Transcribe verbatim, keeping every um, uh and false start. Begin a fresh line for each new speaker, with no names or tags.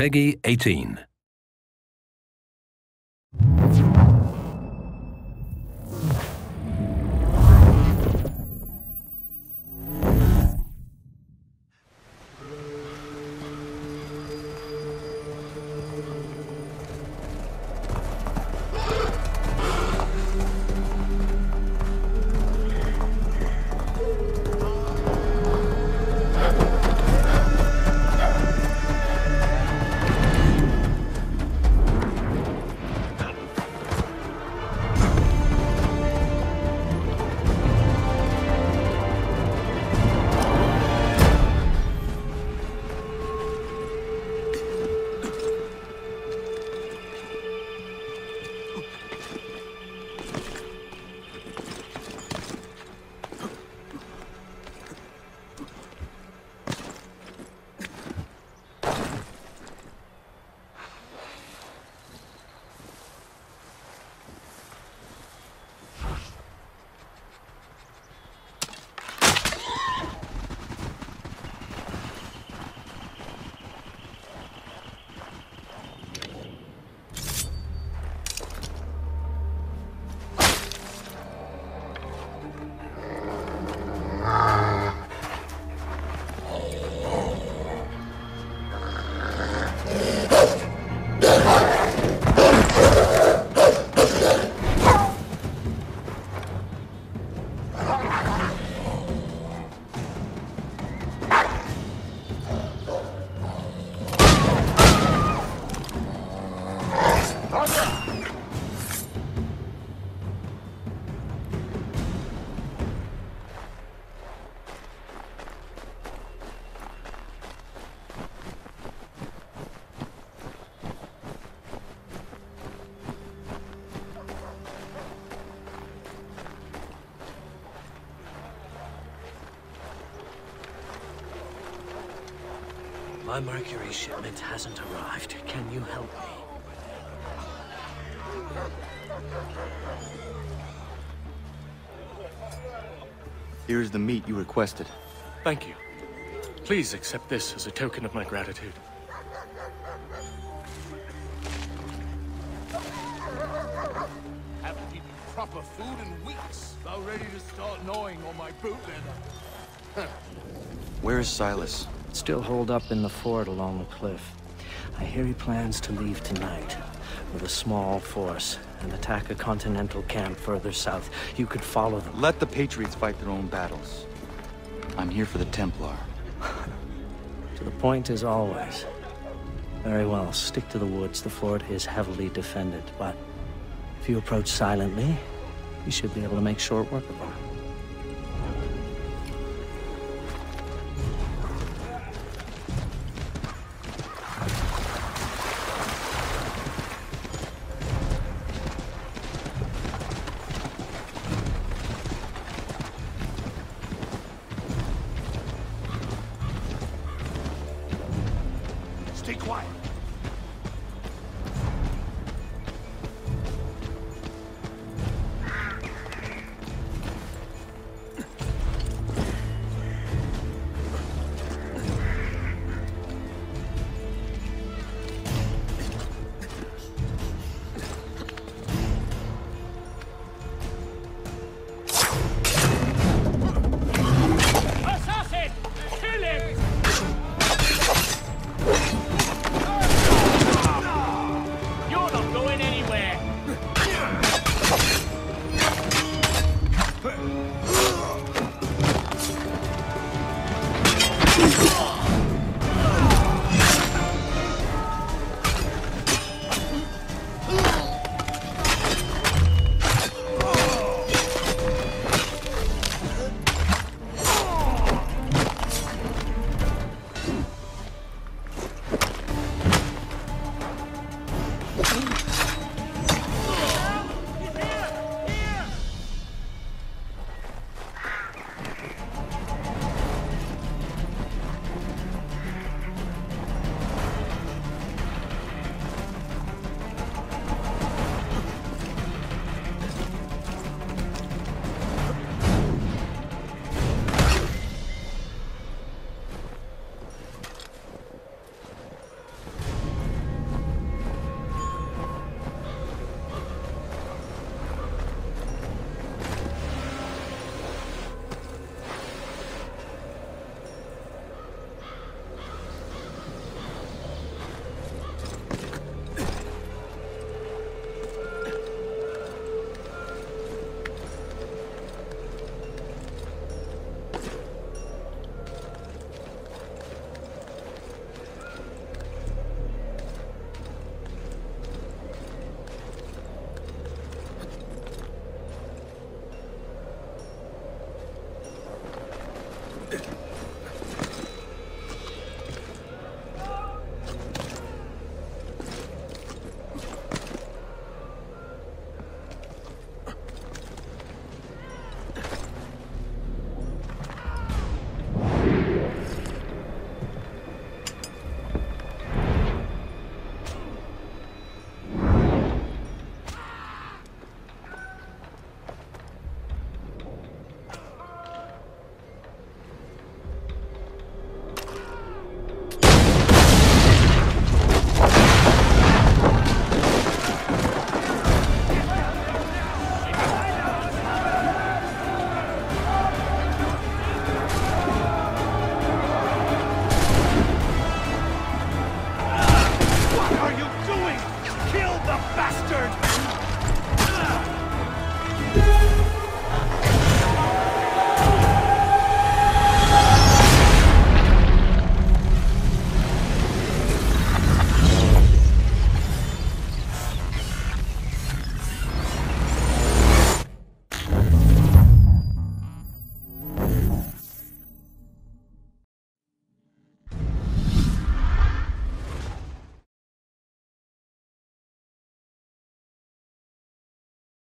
Peggy eighteen.
My Mercury shipment hasn't arrived. Can you help me?
Here's the meat you requested.
Thank you. Please accept this as a token of my gratitude.
Haven't eaten proper food in weeks. About ready to start gnawing on my boot leather.
Where is Silas?
Still holed up in the fort along the cliff. I hear he plans to leave tonight with a small force and attack a continental camp further south. You could follow them.
Let the Patriots fight their own battles. I'm here for the Templar.
To the point as always. Very well, stick to the woods. The fort is heavily defended, but if you approach silently, you should be able to make short work of them.
Stay quiet.
Assassin! Kill him! You're not going anywhere!
bastard!